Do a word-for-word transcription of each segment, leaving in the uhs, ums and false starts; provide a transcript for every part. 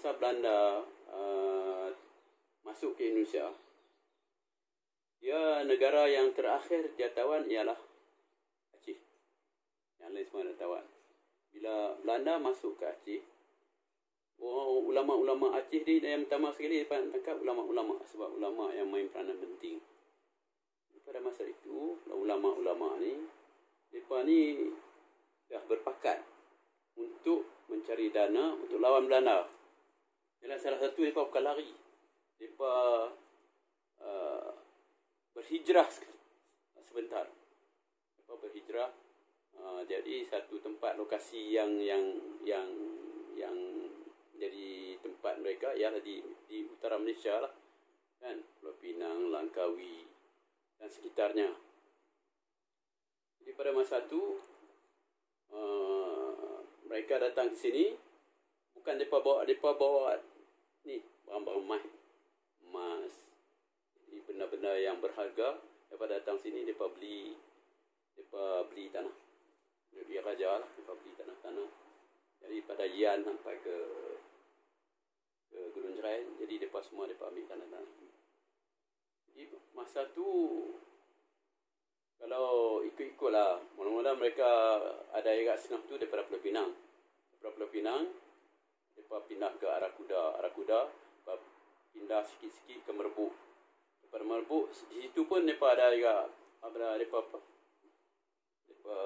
masa Belanda uh, masuk ke Indonesia, dia negara yang terakhir dia tawan ialah Aceh. Yang lain semua dah tawan. Bila Belanda masuk ke Aceh, oh, ulama-ulama Aceh ni yang pertama sekali dia tangkap ulama-ulama, sebab ulama yang main peranan penting. Pada masa itu, ulama-ulama ni, mereka ni dah berpakat untuk mencari dana untuk lawan Belanda. Ialah salah satu mereka bukan lari. Mereka uh, berhijrah sebentar. Mereka berhijrah uh, jadi satu tempat lokasi yang yang yang yang jadi tempat mereka ialah di di utara Malaysia lah, kan, Pulau Pinang, Langkawi dan sekitarnya. Jadi pada masa itu uh, mereka datang ke sini, bukan mereka bawa mereka bawa ni barang-barang emas, emas, jadi benda-benda yang berharga. Mereka datang sini, mereka beli mereka beli tanah, dia raja lah, mereka beli tanah-tanah. Jadi pada Yan sampai ke ke Gunung Jerai, jadi mereka semua mereka ambil tanah-tanah. Jadi masa tu kalau ikut-ikutlah, mula-mula mereka ada ikat senang tu daripada Pulau Pinang. Daripada Pulau Pinang, mereka pindah ke Arah Kuda. Arah Kuda, pindah sikit-sikit ke Merbuk. Daripada Merbuk, di situ pun mereka ada ikat, ada mereka apa? Mereka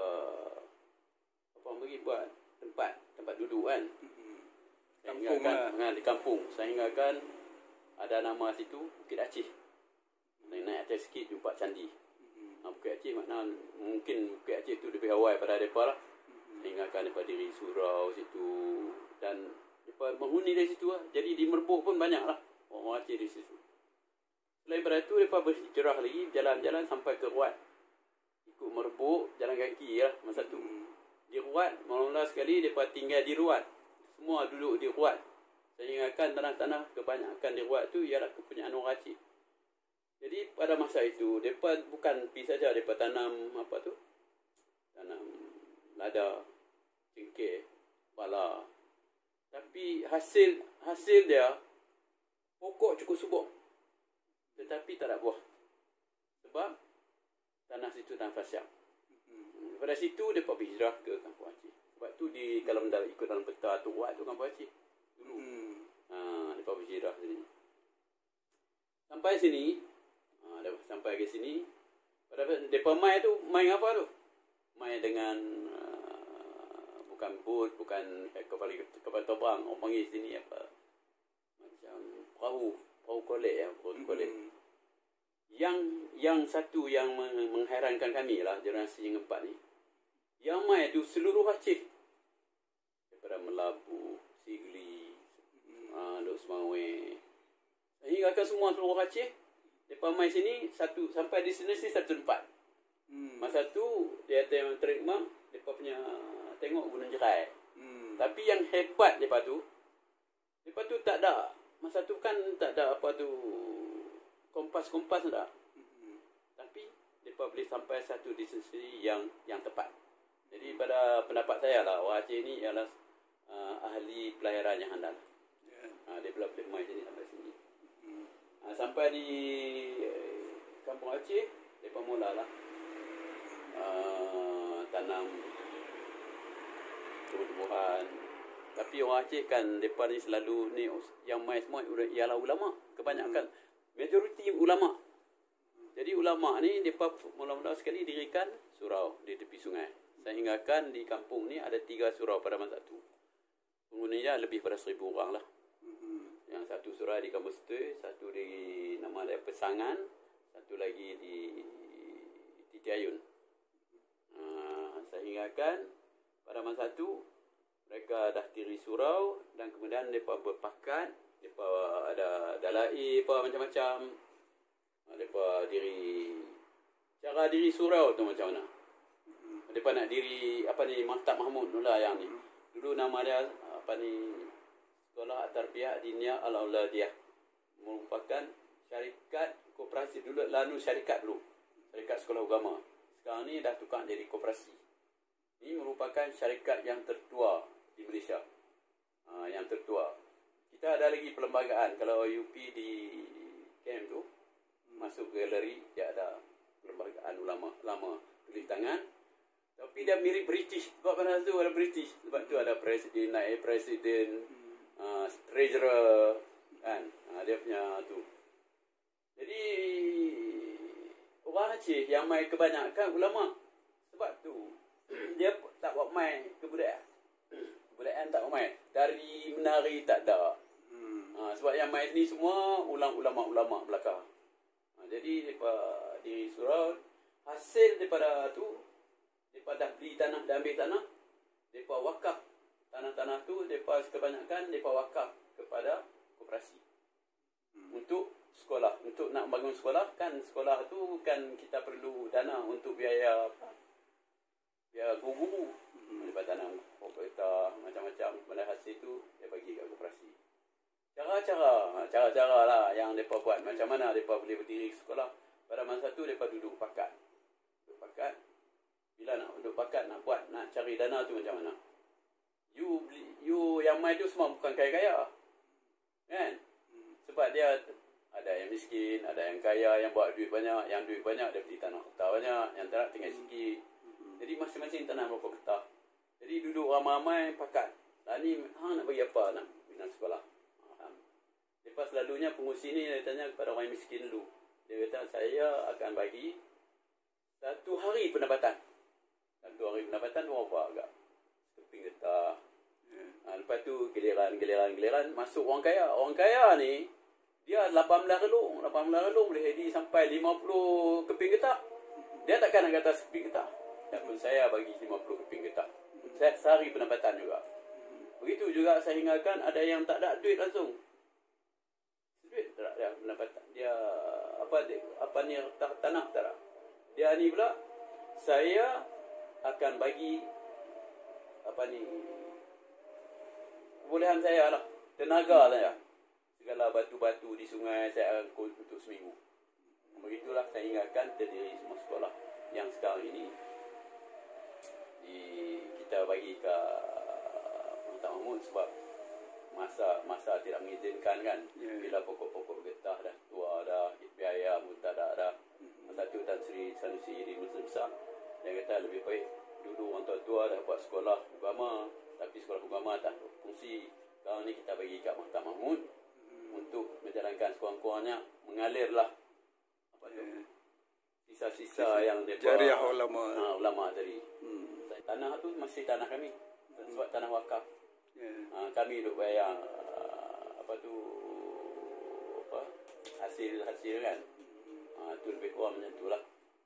apa bagi buat tempat, tempat duduk kan. Saya ingatkan, lah. Di kampung. Saya ingatkan ada nama situ, Bukit Aceh. Naik atas sikit jumpa candi. Mm-hmm. Ha, Bukit Aceh makna mungkin Bukit Aceh tu lebih awal pada mereka lah. Mm-hmm. Ingatkan mereka diri surau situ dan mereka menghuni dari situ lah. Jadi di Merbuk pun banyak lah orang Aceh di situ. Selain daripada itu mereka berhijrah lagi, jalan-jalan sampai ke Ruat. Ikut Merbuk, jalan kaki lah masa tu. Mm-hmm. Di Ruat, mula-mula sekali mereka tinggal di Ruat. Semua duduk di Ruat. Saya ingatkan tanah-tanah kebanyakan di Ruat tu ialah kepunyaan orang Aceh. Jadi pada masa itu, mereka bukan pergi saja, mereka tanam apa tu? Tanam lada, cengkeh, pala. Tapi hasil hasil dia, pokok cukup subur. Tetapi tak ada buah. Sebab tanah situ tanah fasiak. Hmm. Pada situ, mereka berhijrah ke Kampung Aceh. Sebab tu di kalau ikut dalam peta tu, Ruat tu Kampung Aceh. Dulu. Hmm. Ha, mereka berhijrah sini. Sampai sini, Ha, sampai ke sini, pada mereka main tu, main apa tu? Main dengan uh, bukan boat, bukan kapal kapal terbang, orang panggil sini apa? Macam perahu, perahu kolek ya, perahu kolek. Mm-hmm. Yang yang satu yang menghairankan kami lah, generasi yang keempat ni. Yang main tu seluruh Aceh. Daripada Melabu, Sigli, mm-hmm. uh, Lok Semawe. Hingga ke semua seluruh Aceh. Mereka main sini, satu sampai di sini satu tempat. Hmm. Masa tu, dia tengok terima, mereka punya tengok Gunung Jerai. Hmm. Tapi yang hebat mereka tu, mereka tu tak ada, masa tu kan tak ada apa tu, kompas-kompas tak. Hmm. Tapi, mereka boleh sampai satu destinasi yang yang tepat. Jadi pada pendapat saya lah, orang Aceh ni ialah uh, ahli pelayaran yang handal. Yeah. Uh, dia boleh main sini sampai sini. Ha, sampai di eh, Kampung Aceh, mereka mulalah uh, tanam tumbuh-tumbuhan. Tapi orang Aceh kan, mereka ni selalu ni yang main semua ialah ulama. Kebanyakan, majoriti ulama. Jadi ulama ni, mereka mula-mula sekali dirikan surau di tepi sungai. Saya ingatkan di kampung ni ada tiga surau pada masa tu. Penghuninya lebih pada seribu orang lah. Yang satu surau di Kampung Setui, satu di nama dia Pesangan, satu lagi di Titi Ayun. Uh, saya ingatkan pada masa itu mereka dah diri surau dan kemudian mereka berpakat, mereka ada dalai apa macam-macam. Mereka diri cara diri surau tu macam mana? Mereka nak diri apa ni Maktab Mahmud lah yang ni. Dulu nama dia apa ni Sekolah Tarbiyah Diniyah Al-Auladiyah, merupakan syarikat koperasi. Dulu Lanu syarikat dulu, syarikat sekolah agama. Sekarang ni dah tukar jadi koperasi. Ini merupakan syarikat yang tertua di Malaysia, ha, yang tertua. kita ada lagi perlembagaan. Kalau U P di camp tu, masuk galeri, dia ada perlembagaan ulama lama tulis tangan. Tapi dia mirip British. Sebab pada tu ada British. Sebab tu ada presiden, naik presiden, uh, treasurer, kan. Uh, dia punya tu. Jadi, orang Aceh yang main kebanyakan ulama. Sebab tu, dia tak buat main kebudayaan. Kebudayaan tak buat main. Dari menari tak ada. Hmm. Uh, sebab yang main ni semua ulang ulama-ulama belakang. Uh, jadi, daripada di surau, hasil daripada tu, mereka dah beli tanah, dah ambil tanah, mereka wakaf. Tanah-tanah tu, mereka kebanyakan, mereka wakaf kepada koperasi. Hmm. Untuk sekolah. Untuk nak bangun sekolah, kan sekolah tu kan kita perlu dana untuk biaya apa? Biaya guru-guru. Hmm. Mereka tanah kereta, macam-macam. Pada hasil tu, dia bagi ke koperasi. Cara-cara, cara-cara lah yang mereka buat. Macam mana mereka boleh berdiri sekolah. Pada masa tu, mereka duduk pakat. Duduk pakat. Bila nak duduk pakat, nak buat, nak cari dana tu macam mana? You beli, you yang main tu semua bukan kaya-kaya. Kan? Sebab dia ada yang miskin, ada yang kaya, yang buat duit banyak, yang duit banyak dia beli tanah kereta banyak, yang tak tinggal sikit. Jadi masing-masing tanah berapa kereta. Jadi duduk ramai-ramai pakat. Lah ni, hang nak bagi apa nak bina sekolah? Ha. Lepas selalunya pengusi ni dia tanya kepada orang miskin dulu. Dia kata, saya akan bagi satu hari pendapatan. Satu hari pendapatan tu apa agak? Keping getah. Ha, lepas tu giliran, giliran, giliran masuk orang kaya. Orang kaya ni, dia lapan belas relung. lapan belas relung boleh jadi sampai lima puluh keping getah. Dia takkan nak kata sekeping getah. Dan pun saya bagi lima puluh keping getah. Saya sehari pendapatan juga. Begitu juga saya ingatkan ada yang tak ada duit langsung. Duit tak ada pendapatan. Dia apa dia, apa ni tanah tak ada. Dia ni pula, saya akan bagi apa ni kebolehan saya lah, tenaga saya, segala batu-batu di sungai saya angkut untuk seminggu. Begitulah saya ingatkan terdiri semua sekolah yang sekarang ini di, kita bagi ke Muhammad Mahmud sebab masa masa tidak mengizinkan kan. Yeah. Bila pokok-pokok getah dah tua dah, biaya mutada dah. Masa tu Tan Sri Sanusi di Muslim Besar, dia kata lebih baik dulu orang tua-tua dah buat sekolah agama, tapi sekolah agama tak fungsi. Sekarang ni kita bagi kat Muhammad Mahmud hmm. untuk menjalankan sekurang-kurangnya mengalirlah apa tu yeah. sisa-sisa yang dia jariah ulama. Ha, ulama tadi. Hmm. Tanah tu masih tanah kami. Sebab tanah wakaf. Yeah. Ha, kami duk bayar uh, apa tu apa hasil-hasil kan. Ha, tu lebih kurang macam tu lah.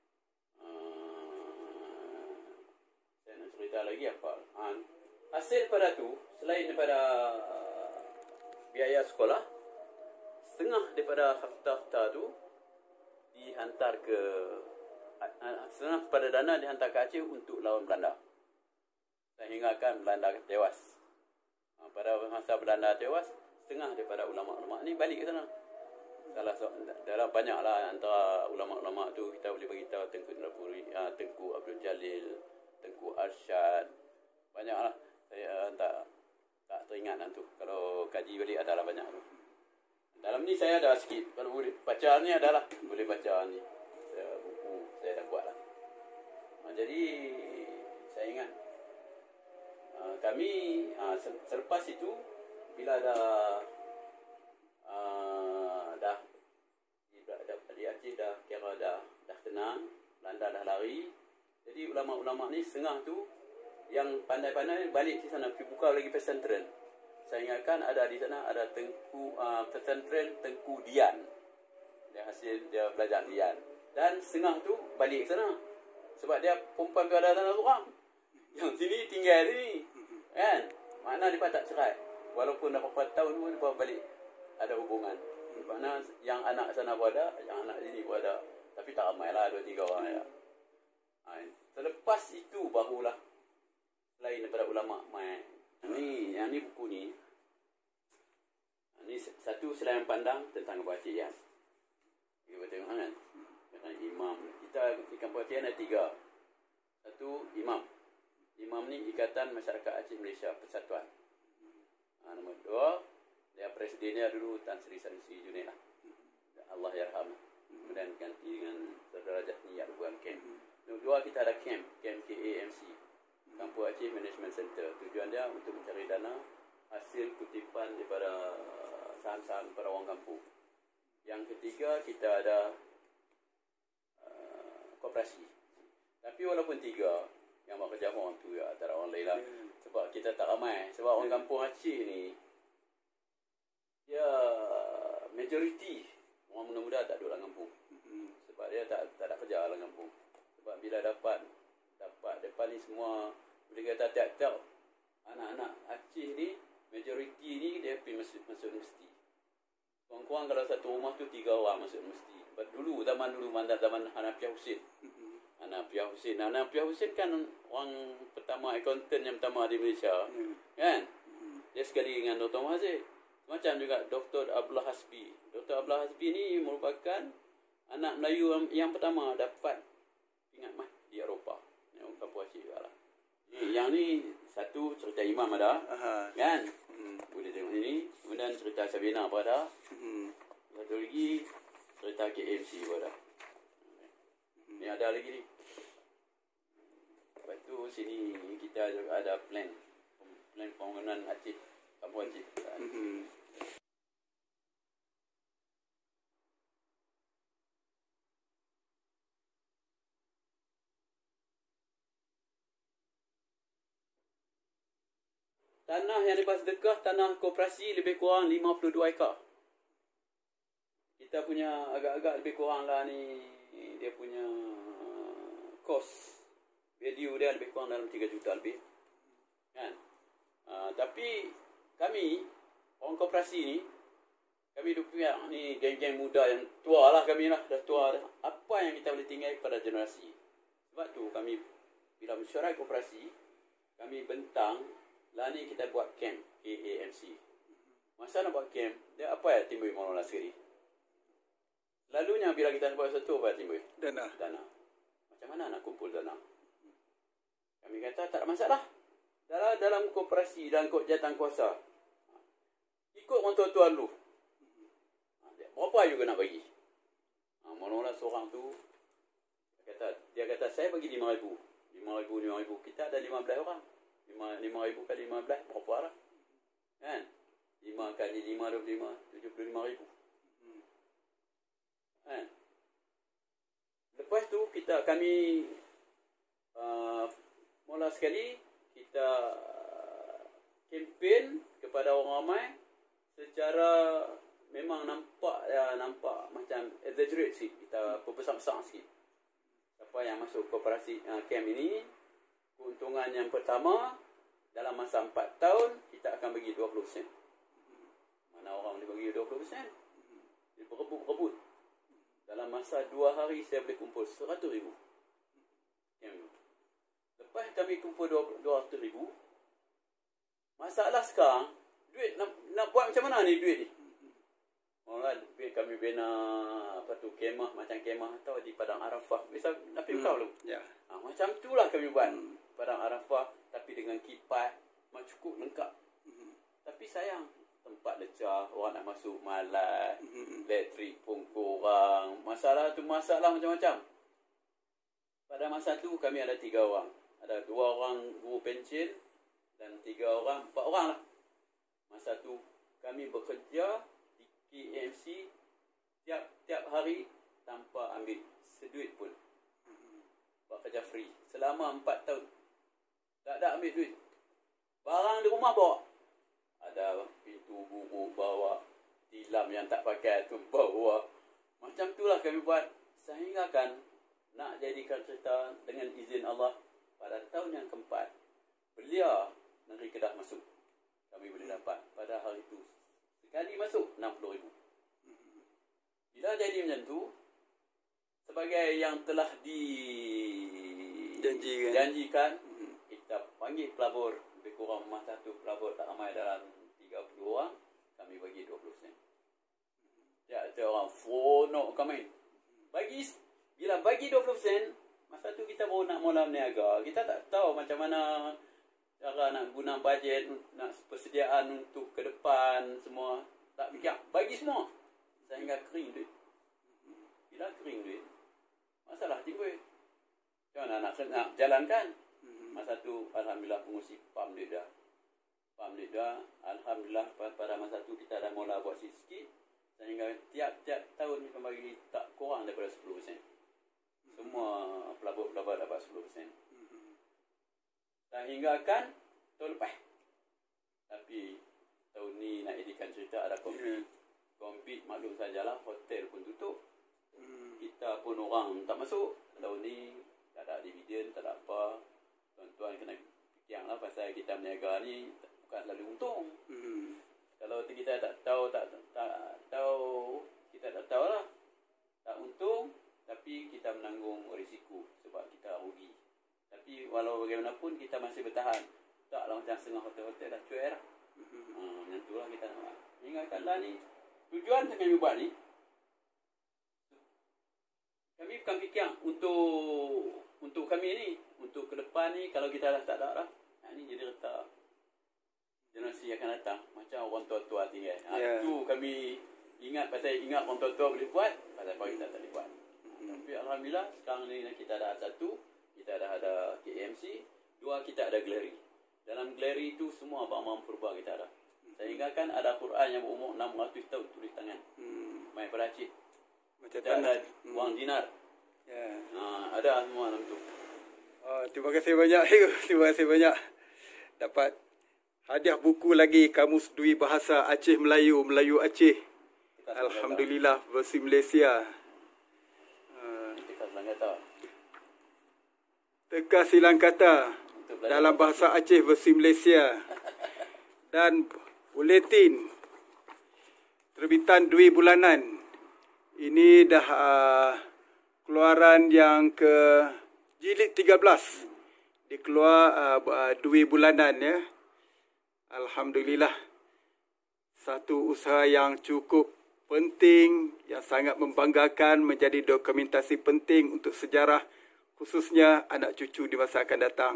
Saya nak cerita lagi apa? Ha, hasil pada tu, selain daripada uh, biaya sekolah, setengah daripada harta-harta tu dihantar ke uh, setengah daripada dana dihantar ke Aceh untuk lawan Belanda. Sehinggakan Belanda tewas. Uh, pada masa Belanda tewas, setengah daripada ulama-ulama ni balik ke sana. Salah seorang, dalam banyaklah antara ulama-ulama tu kita boleh beritahu Tengku Napuri, uh, Tengku Abdul Jalil, Tengku Arsyad, banyaklah. Saya tak tak teringat lah tu. Kalau kaji balik adalah banyak tu. Dalam ni saya ada sikit. Kalau boleh baca ni adalah boleh baca ni. Saya, buku saya dah buat lah. Uh, jadi saya ingat uh, kami uh, selepas itu bila dah Uh, dah di, dah, di Aceh dah kira dah dah tenang, Belanda dah lari. Jadi ulama-ulama ni setengah tu yang pandai-pandai balik di sana pergi buka lagi pesantren. Saya ingatkan ada di sana ada Tengku uh, pesantren Tengku Dian. Dia hasil dia belajar Dian. Dan setengah tu balik ke sana. Sebab dia perempuan tu ada sana seorang. Yang sini tinggal sini. Kan? Makna dia tak cerai. Walaupun dah berapa tahun pun dia balik. Ada hubungan. Mana yang anak sana pun ada, yang anak sini pun ada. Tapi tak ramai lah, dua tiga orang ya. Ha, selepas itu barulah selain daripada ulama main. Ni, yang ni buku ni. Ni satu selain pandang tentang kebahagiaan. Kita tengok kan. Kan imam. Kita di kampung Aceh ada tiga. Satu imam. Imam ni Ikatan Masyarakat Aceh Malaysia Persatuan. Ha, nombor dua Dia presidennya dulu Tan Sri Sanusi Junaid lah. Allah yarham. Kemudian ganti dengan saudara Jatni Yaruban Camp. Dua kita ada camp, camp K A M C, Kampung Aceh Management Center. Tujuannya untuk mencari dana hasil kutipan daripada saham-saham para orang kampung. Yang ketiga kita ada uh, koperasi. Tapi walaupun tiga, yang buat kerja orang tu ya, antara orang lain lah. Sebab kita tak ramai. Sebab orang kampung Aceh ni, dia majoriti orang muda-muda tak duduk dalam kampung. Sebab dia tak tak ada kerja dalam kampung. Sebab bila dapat dapat depan ni semua boleh kata tiap-tiap anak-anak Aceh ni, majoriti ni dia pergi masuk masuk universiti. Kurang-kurang kalau satu rumah tu tiga orang masuk universiti. Sebab dulu zaman dulu mandat zaman Hanafiah Husin. Hanafiah Husin. Hanafiah Husin kan orang pertama accountant yang pertama di Malaysia. Kan? Dia sekali dengan Doktor Mazid. Macam juga Doktor Abdullah Hasbi. Doktor Abdullah Hasbi ni merupakan anak Melayu yang, yang pertama dapat ingat mah di Eropah. Yang Kampung Aceh juga lah. Yang ni satu cerita Imam ada. Aha. Kan? Hmm. Boleh tengok ini. Kemudian cerita Sabina pun ada. Hmm. Satu lagi cerita K M C pun ada. Hmm. Ni ada lagi ni. Lepas tu sini kita juga ada plan. Plan pembangunan Aceh. Kampung Aceh. Hmm. Tanah yang lepas sedekah, tanah koperasi lebih kurang lima puluh dua ekar. Kita punya agak-agak lebih kurang lah ni, dia punya cost, value dia lebih kurang dalam tiga juta lebih. Kan? Uh, tapi kami, orang koperasi ni, kami dukung ni geng-geng muda yang tua lah kami lah, dah tua dah. Apa yang kita boleh tinggal kepada generasi? Sebab tu kami, bila mesyuarat koperasi, kami bentang, lah ni kita buat camp K A M C. Masa nak buat camp, dia apa yang timbul Maulana sekali? Lalunya bila kita buat satu, apa yang timbul? Dana. Dana. Macam mana nak kumpul dana? Kami kata tak ada masalah. Dalam, dalam koperasi dan jawatan kuasa, ikut orang tua-tua dulu. Berapa juga nak bagi? Maulana seorang tu, dia kata, dia kata saya bagi lima ribu. lima ribu, lima ribu. Kita ada lima belas orang. lima ribu kali lima belas, berapa lah? Kan? lima kali lima, dua puluh lima, tujuh puluh lima ribu. Kan? Lepas tu, kita, kami uh, mula sekali, kita uh, kempen kepada orang ramai secara memang nampak, ya, nampak macam exaggerate sikit. Kita perbesar-besar sikit. Siapa yang masuk koperasi uh, camp ini, keuntungan yang pertama, dalam masa empat tahun, kita akan bagi dua puluh sen. Mana orang boleh bagi dua puluh sen? Dia berebut-rebut. Dalam masa dua hari, saya boleh kumpul seratus ribu. Lepas kami kumpul dua ratus ribu, masalah sekarang, duit, nak, nak buat macam mana ni duit ni? Malah duit kami bina, apa tu, kemah, macam kemah atau di Padang Arafah. Bisa nak pergi kau lu? Ya. Ha, macam tu lah kami buat. Hmm. Padang Arafah, tapi dengan kipas, memang cukup lengkap. Hmm. Tapi sayang, tempat lecah, orang nak masuk malas, hmm. elektrik pun kurang. Masalah tu masalah macam-macam. Pada masa tu kami ada tiga orang. Ada dua orang guru pensil dan tiga orang, empat orang lah. Masa tu kami bekerja di K M C tiap-tiap hari tanpa ambil seduit pun. Buat kerja free selama empat tahun. Tak ada ambil duit. Barang di rumah bawa. Ada pintu bubu bawa. Tilam yang tak pakai tu bawa. Macam itulah kami buat. Sehingga kan nak jadikan cerita dengan izin Allah. Pada tahun yang keempat, belia negeri Kedah masuk. Kami boleh dapat pada hari itu. Sekali masuk enam puluh ribu. Bila jadi macam tu, sebagai yang telah dijanjikan, janjikan, kita panggil pelabur, lebih kurang rumah satu pelabur tak ramai dalam tiga puluh orang, kami bagi dua puluh sen. Ya, ada orang fonok kami. Bagi, bila bagi dua puluh sen, masa tu kita baru nak mula berniaga. Kita tak tahu macam mana cara nak guna bajet, nak persediaan untuk ke depan semua tak fikir, bagi semua sehingga kering duit. Bila kering duit, masalah timbul. Macam mana nak, nak jalankan? Masa tu alhamdulillah pengusi pam duit dah. Pam duit dah. Alhamdulillah pada masa tu kita dah mula buat sikit sehingga tiap-tiap tahun kita bagi tak kurang daripada sepuluh peratus. Semua pelabur-pelabur dapat sepuluh peratus. Sehingga kan tahun lepas. Tapi tahun ni nak edikan cerita ada COVID. COVID maklum sajalah, hotel pun tutup. Kita pun orang tak masuk. Tahun ni tak ada dividen, tak ada apa. Tuan-tuan kena fikir lah pasal kita berniaga ni bukan selalu untung. Kalau kita tak tahu, tak, tak, tak tahu, kita tak tahu lah. Tak untung, tapi kita menanggung risiko sebab kita rugi. Tapi walau bagaimanapun kita masih bertahan. Taklah macam setengah hotel-hotel dah cuai lah. Ha, macam tu lah kita nak. Ingatkanlah ni, tujuan yang kami buat ni, kami bukan fikir untuk untuk kami ni, untuk ke depan ni kalau kita dah tak ada lah. Ha, ni jadi retak. Generasi akan datang macam orang tua-tua tinggal. Ha, yeah. Itu kami ingat pasal ingat orang tua-tua boleh buat, pasal apa kita tak boleh buat. Hmm. Tapi alhamdulillah sekarang ni kita dah satu, kita dah ada K M C, dua kita ada galeri. Dalam galeri itu semua abang-abang purba kita ada. Sehingga kan ada Quran yang berumur enam ratus tahun tulis tangan. Hmm. Main peracik. Macam dan ada hmm. wang dinar. Yeah. Ha, ada semua dalam tu. Oh, terima kasih banyak. Terima kasih banyak. Dapat hadiah buku lagi, Kamus Dui Bahasa Aceh Melayu, Melayu Aceh. Alhamdulillah versi Malaysia. Teka silang kata. Teka silang kata dalam bahasa Aceh versi Malaysia. Dan buletin terbitan Dui Bulanan. Ini dah uh, keluaran yang ke jilid tiga belas. Dikeluar uh, Dui Bulanan ya. Alhamdulillah, satu usaha yang cukup penting, yang sangat membanggakan, menjadi dokumentasi penting untuk sejarah, khususnya anak cucu di masa akan datang.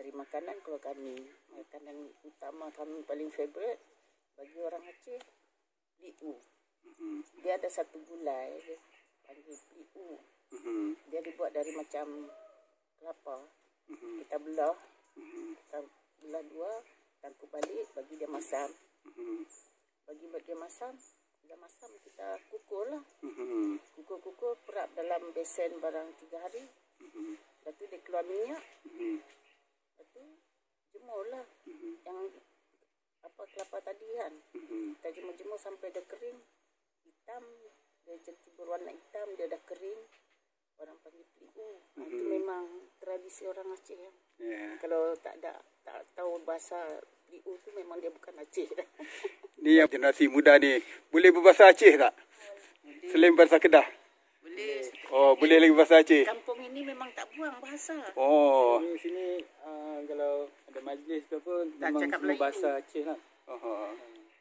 dari makanan kalau kami. Makanan utama kami paling favourite bagi orang Aceh, liu. Mhm. Dia ada satu gulai, dia panggil liu. Mhm. Dia dibuat dari macam kelapa. Mhm. Kita belah, Mhm. kita belah dua, tangkup balik, bagi dia masam. Mhm. Bagi buat dia masam, dah masam kita kukur lah. Mhm. Kukur-kukur, perap dalam besen barang tiga hari. Mhm. Lepas tu dia keluar minyak. Mhm. Lepas tu jemur lah. Mhm. Yang apa kelapa tadi kan. Mhm. Kita jemur-jemur sampai dia kering. Hitam, dia jadi berwarna hitam, dia dah kering. Orang panggil liu. Nah, itu Mhm. memang tradisi orang Aceh. Ya. Ya. Kalau tak ada, tak tahu bahasa liu tu memang dia bukan Aceh. Ni yang generasi muda ni boleh berbahasa Aceh tak? Selain bahasa Kedah. Boleh. Oh, boleh lagi bahasa Aceh. Kampung ini memang tak buang bahasa. Oh. Di sini uh, kalau ada majlis ke apa Tak memang cakap semua Melayu. bahasa Aceh lah. Aha.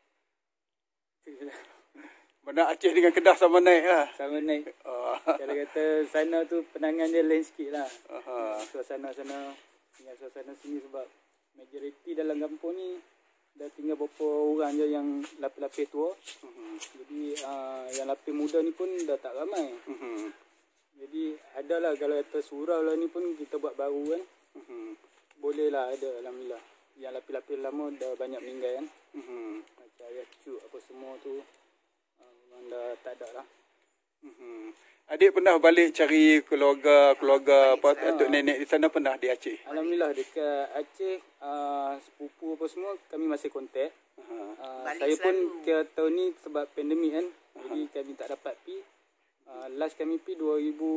Itu je lah. Mana Aceh dengan Kedah sama naik lah. Sama naik. Oh. Kalau kata sana tu penangan dia lain sikit lah. Aha. Suasana sana dengan suasana sini sebab majoriti dalam kampung ni dah tinggal beberapa orang je yang lapis-lapis tua. Mhm. Jadi uh, yang lapis muda ni pun dah tak ramai. Mhm. Jadi adalah kalau kata surau lah ni pun kita buat baru kan. Mhm. Boleh lah ada alhamdulillah. Yang lapis-lapis lama dah banyak meninggal kan. Mhm. Macam ayah cuk apa semua tu uh, memang dah tak ada lah. Mhm. Adik pernah balik cari keluarga-keluarga apa sana. atuk nenek di sana pernah di Aceh. Alhamdulillah dekat Aceh uh, sepupu apa semua kami masih kontak. Aha. Uh, Balik saya pun selalu. ke tahun ni sebab pandemik kan. Jadi kami tak dapat pi. Uh, last kami pi dua ribu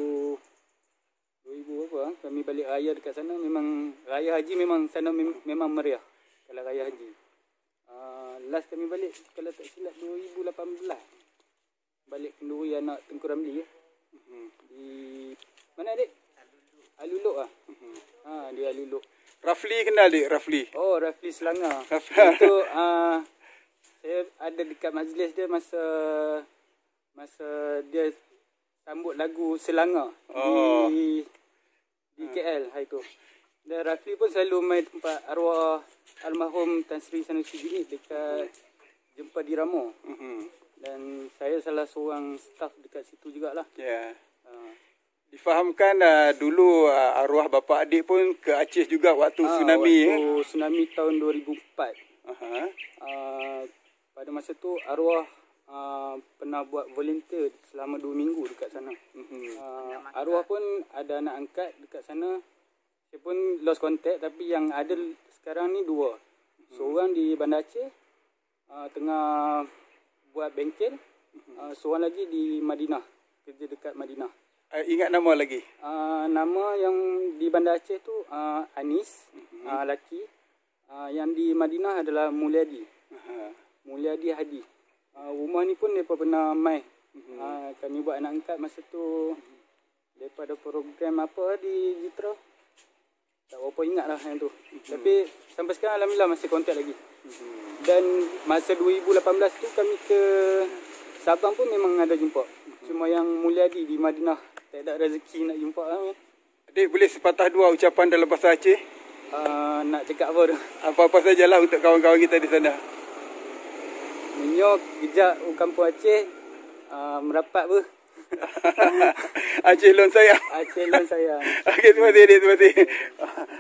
dua ribu apa ah, kami balik raya dekat sana memang raya haji memang sana mem- memang meriah kalau raya haji. Uh, last kami balik kalau tak silap dua ribu lapan belas. Balik kenduri anak Tengku Ramli ya. Mhm. Di mana adik? Aluluk ah. Mhm. Ha di Aluluk. Rafli kenal dik Rafli. Oh, Rafli Selangor. Rafli. Itu uh, saya ada dekat majlis dia masa masa dia sambut lagu Selangor Oh. di di K L hari tu. Dan Rafli pun selalu main tempat arwah almarhum Tan Sri Sanusi Bini dekat Jempa di Ramo. Mhm. Dan saya salah seorang staff dekat situ jugalah. Ya. Uh, Difahamkan uh, dulu uh, arwah bapa adik pun ke Aceh juga waktu ah, tsunami waktu ya. tsunami tahun dua ribu empat. Aha. Uh, pada masa tu arwah uh, pernah buat volunteer selama dua minggu dekat sana. Mhm. Uh, arwah pun ada anak angkat dekat sana. Saya pun lost contact tapi yang ada sekarang ni dua. Seorang di Bandar Aceh uh, tengah buat bengkel. Uh, seorang lagi di Madinah, kerja dekat Madinah. Uh, ingat nama lagi? Uh, nama yang di Bandar Aceh tu uh, Anis, Mhm. uh, laki. Uh, yang di Madinah adalah Mulyadi. Aha. Mulyadi Hadi. Uh, rumah ni pun mereka pernah mai. Mhm. Uh, kami buat anak angkat masa tu. Mereka ada program apa di Jitra. Tak berapa ingat lah yang tu. Tapi sampai sekarang alhamdulillah masih kontak lagi. Mhm. Dan masa dua ribu lapan belas tu kami ke Sabang pun memang ada jumpa. Cuma yang Mulyadi di Madinah tak ada rezeki nak jumpa lah. Adik boleh sepatah dua ucapan dalam bahasa Aceh? Uh, nak cakap apa tu? Apa-apa sajalah untuk kawan-kawan kita di sana. Minyak kejap kampung Aceh uh, merapat ber. Aceh lon sayang. Aceh lan sayang. Okey, terima kasih adik, terima kasih.